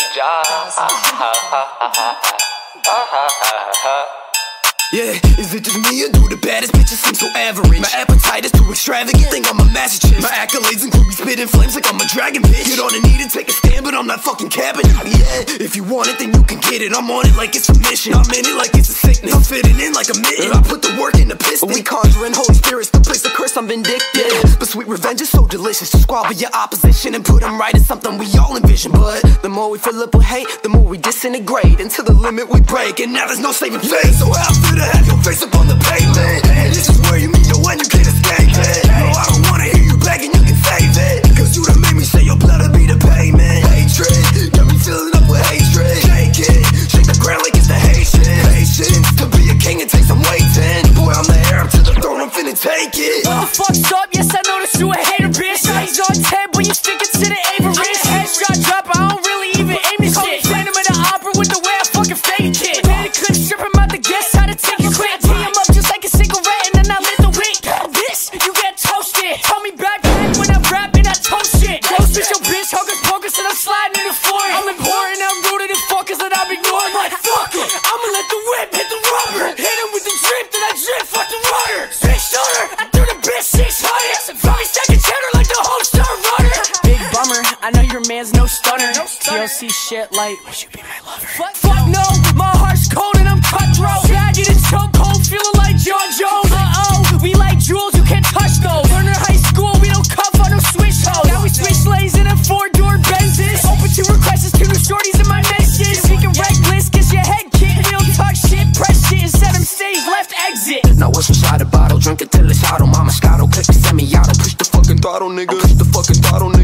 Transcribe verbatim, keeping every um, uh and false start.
Yeah, is it just me or do the baddest bitches seem so average? My appetite is too extravagant, think I'm a master chef. My accolades include me spitting flames like I'm a dragon bitch. Get on a knee to take a stand, but I'm not fucking capping. Yeah, if you want it, then you can get it. I'm on it like it's a mission, I'm in it like it's a sickness. I'm fitting in like a mitten, I put the work in the piston. We conjuring holy spirits to place the curse, I'm vindictive. But sweet revenge is so delicious, to squabble your opposition and put them right is something we all envision. But the more we fill up with hate, the more we disintegrate. Until the limit we break, and now there's no saving face. So after to have your face up on the pavement, and this is where you meet your one, you can't escape it. No, I don't wanna hear you begging, you can save it, cause you done made me say your blood'll be the payment. Hatred, got me filling up with hatred. Shake it, shake the ground like it's the Haitian. Patience, to be a king it takes some waiting. Boy, I'm the heir to the throne, I'm finna take it. What the fuck's up? Yes, I noticed you a hater, bitch. Eyes on ten, but you stick it to the Average. Headshot drop, I don't really even aim this shit. Phantom in the opera with the way I fucking fake it. Man, I couldn't strip him out the guest, how to take it quick. Tee him up just like a cigarette and then I lit the wick. This, you get toasted. Call me back back when I rap and I toast shit. Close with your bitch, hocus pocus and I'm sliding in the floor. I'm important, I'm rooted in fuckers that I've ignored. Like fuck it, I'ma let the whip hit the rubber. Hit him with the drip, then I drip, fuck the water. Six shooter, I threw the bitch six hundred. Probably second cheddar like the whole star runner. Big bummer, I know your man's no stunner. T L C shit like, would you be my lover? Fuck, fuck no, my heart's cold and I'm cutthroat. Jagged and chokehold, feeling like John Jones. Uh-oh, we like jewels, you can't touch those. Learner high school, we don't cuff on no switch hoes. Now we switch lanes in a four-door Benzes. Open to requests, two new shorties in my mentions. Speaking reckless, kiss your head kid. We don't talk shit, press shit and set him stage, left exit. Now what's inside the bottle, drink it till it's auto. Mama Scotto, click the semi-auto. Push the fucking throttle, nigga. Push the fucking throttle, nigga.